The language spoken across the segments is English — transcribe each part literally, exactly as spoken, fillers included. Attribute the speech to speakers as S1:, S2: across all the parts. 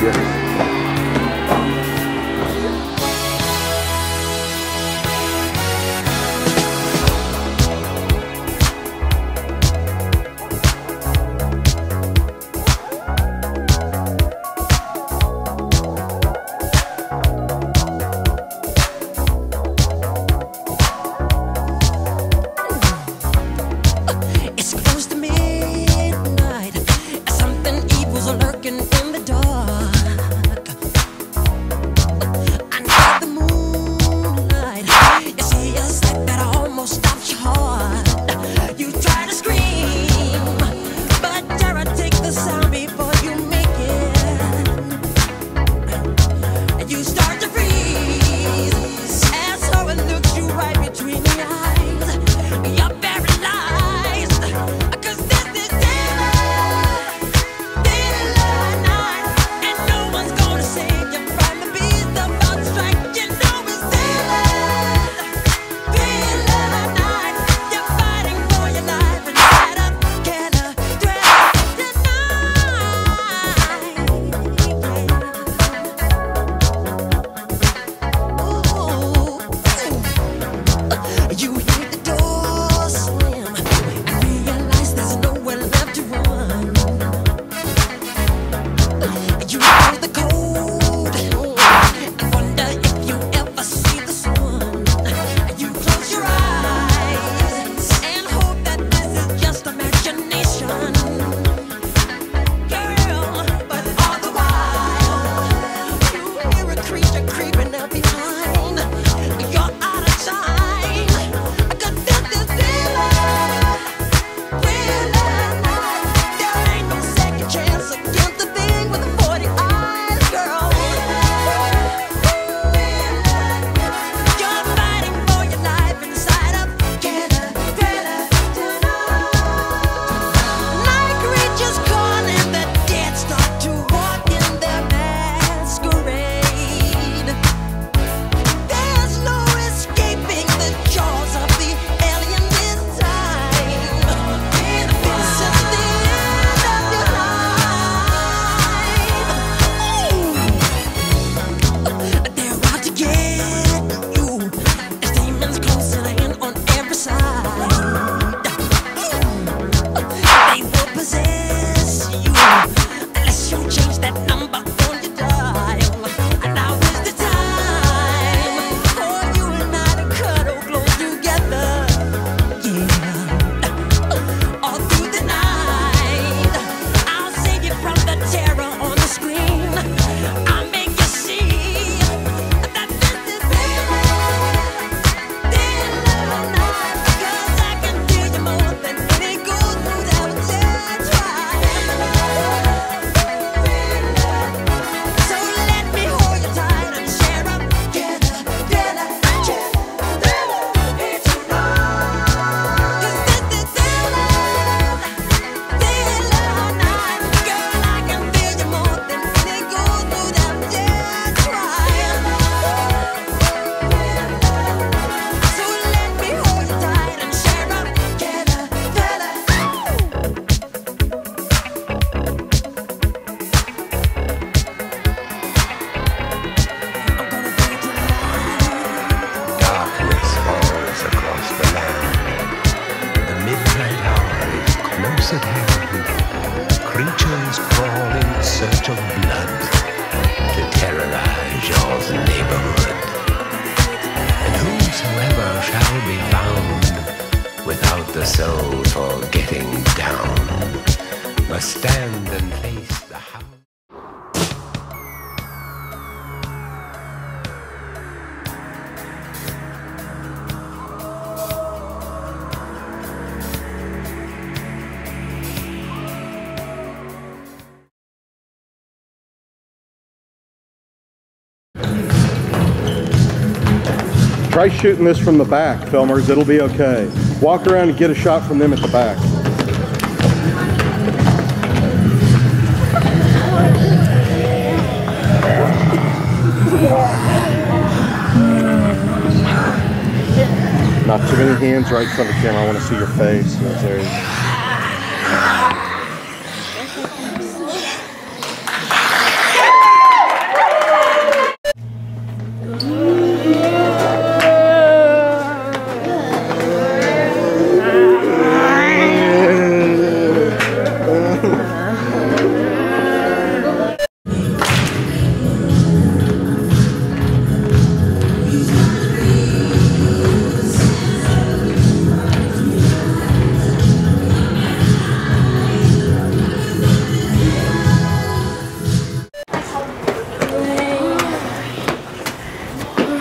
S1: you.
S2: Creatures crawl in search of blood to terrorize your neighborhood. And whosoever shall be found without the soul for getting down must stand and face the house.
S1: Try shooting this from the back, filmers. It'll be okay. Walk around and get a shot from them at the back. Not too many hands right in front of the camera. I want to see your face in those areas.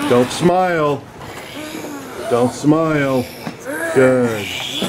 S1: Don't smile. Don't smile. Good.